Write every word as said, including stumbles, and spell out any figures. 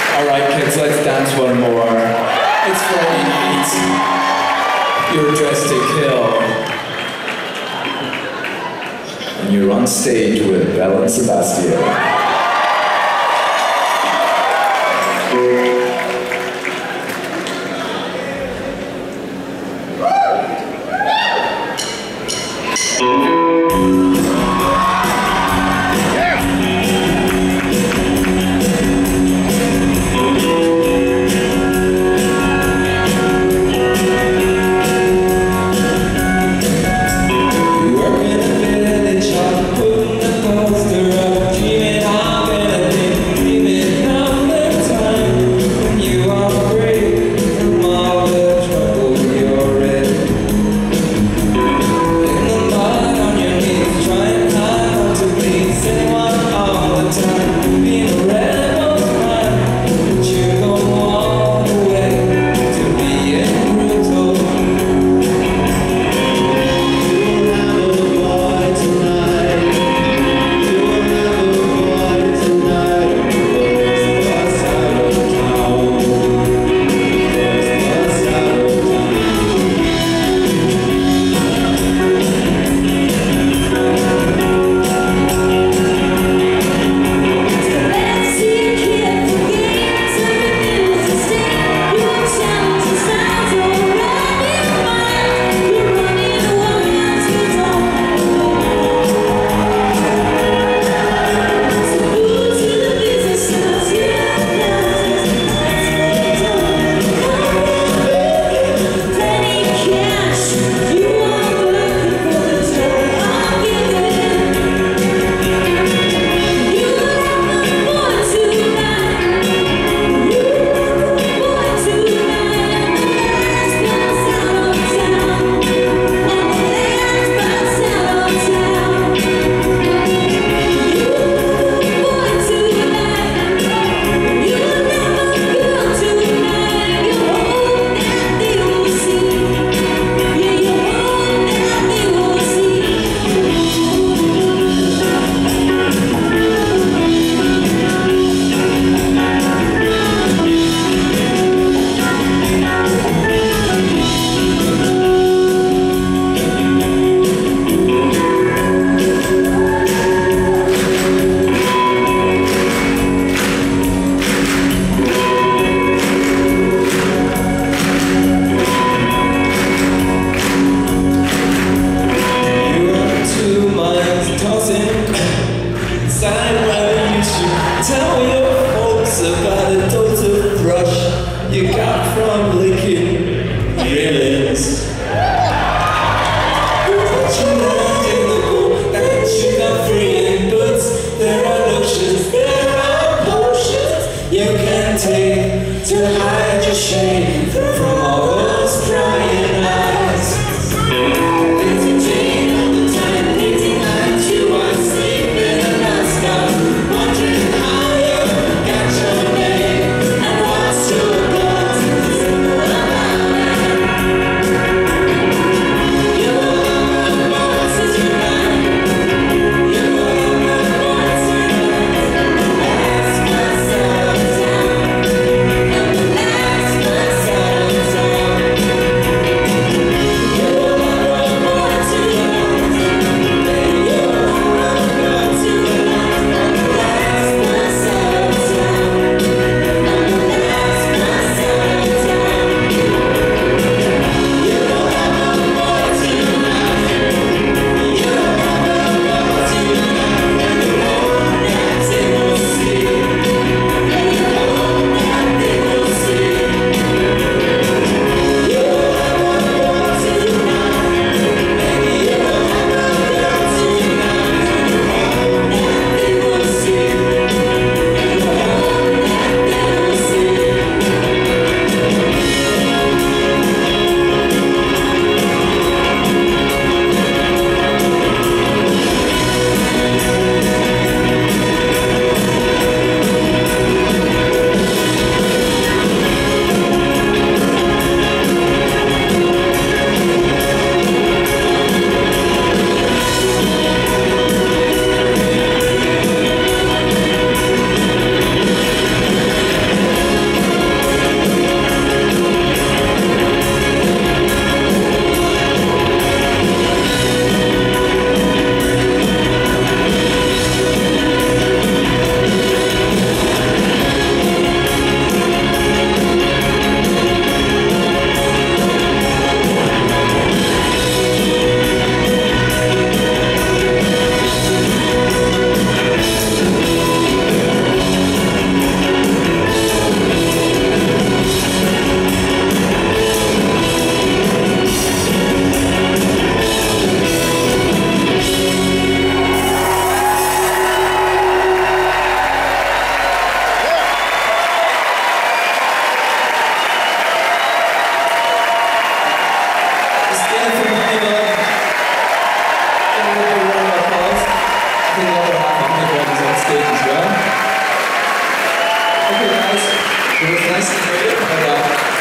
Alright kids, let's dance one more. It's Friday night. You're dressed to kill. And you're on stage with Belle and Sebastian. Tell your folks about a dose of brush you got from licking railings. But you learned in the book that you got free boots. There are lotions, there are potions you can take to hide your shame from all those crying eyes. Last it was nice to hear you. And, uh,